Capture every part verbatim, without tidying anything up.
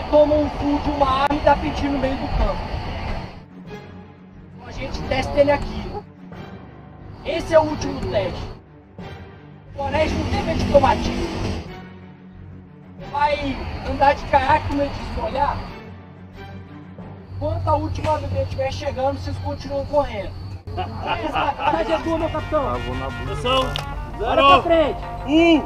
toma um full de uma arma e dá pedindo no meio do campo. Então a gente testa ele aqui. Esse é o último teste. O Onésio não tem medo de tomar tiro. Vai andar de caiaque com medo de se molhar. Enquanto a última bebê estiver chegando, vocês continuam correndo. Cadê a tua, meu capitão? Ah, vou na posição. Bora pra frente. Um.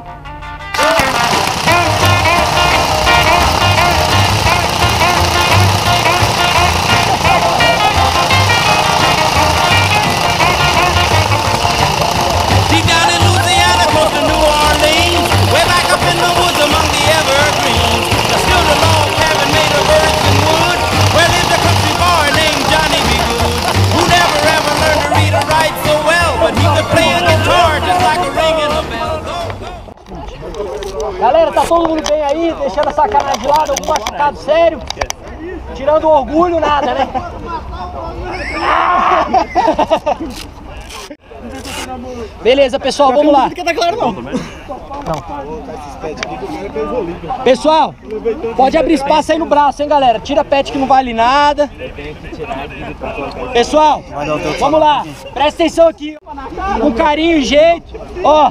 Deep down in Louisiana, close to New Orleans, way back up in the woods among the evergreens, there stood a log cabin made of earth and wood, where lived a country boy named Johnny B. Good, who never ever learned to read or write so well, but he could play a guitar just like a ring in a bell. Galera, tá todo mundo bem aí? Deixando a sacanagem de lado, algum machucado sério? Tirando o orgulho, nada, né? Beleza, pessoal, vamos lá. Não. Pessoal, pode abrir espaço aí no braço, hein, galera? Tira pet que não vale nada. Pessoal, vamos lá. Presta atenção aqui. Com carinho e jeito. Ó.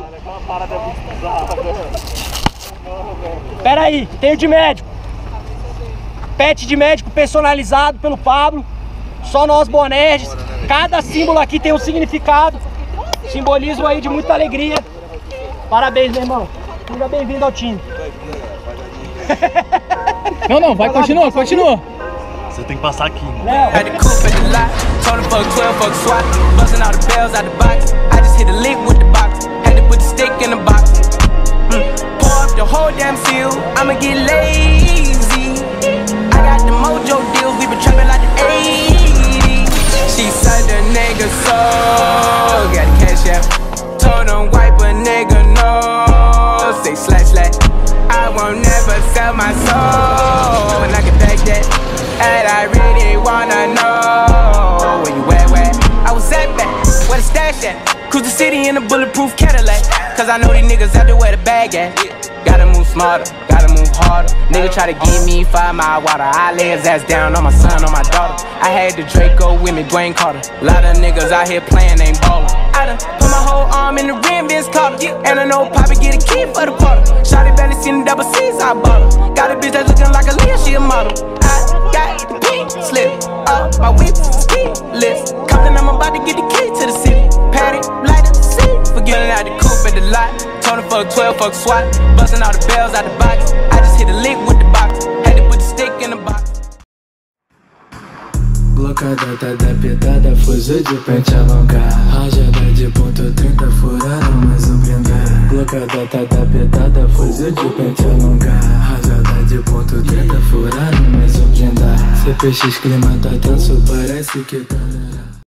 Pera aí, tenho de médico. Pet de médico personalizado pelo Pablo. Só nós bonerds. Cada símbolo aqui tem um significado. Simbolismo aí de muita alegria. Parabéns, meu irmão. Seja bem-vindo ao time. Não, não, vai, continua, continua. Você tem que passar aqui. Léo. The whole damn seal, I'ma get lazy. I got the mojo deals, we been trapping like the eighties. She said the nigga so, got the cash out. Told him wipe a nigga no, say slash slash. I won't never sell my soul, and I can back that. And I really wanna know where you at, where I was at back, where the stash at. Cruise the city in a bulletproof Cadillac, cause I know these niggas out there where the bag at. Gotta move smarter, gotta move harder. Nigga try to give me five mile water. I lay his ass down on my son, on my daughter. I had the Draco with me, Dwayne Carter. Lot of niggas out here playing, ain't ballin'. I done put my whole arm in the rim, Vince Carter. And I know Poppy get a key for the quarter. Shawty barely seen the double C's, I bought her. Got a bitch that's looking like a Leah, she a model. I got the pink slip up my whip, ski lift. Compton, I'm about to get the key to the city. Patty, light up the seat. Forgetting out the coupe at the lot. Told her fuck twelve, fuck SWAT. Busting all the bells out the box. I just hit a lick with the box. Had to put the stick in the box. Blocada da pitada, fuzil de pente alongar. Rajada de ponto trinta, furaram mais um blindar. Blocada da pitada, fuzil de pente alongar. Rajada de ponto trinta, furaram mais um blindar. C P X clima tá tenso, parece que tá...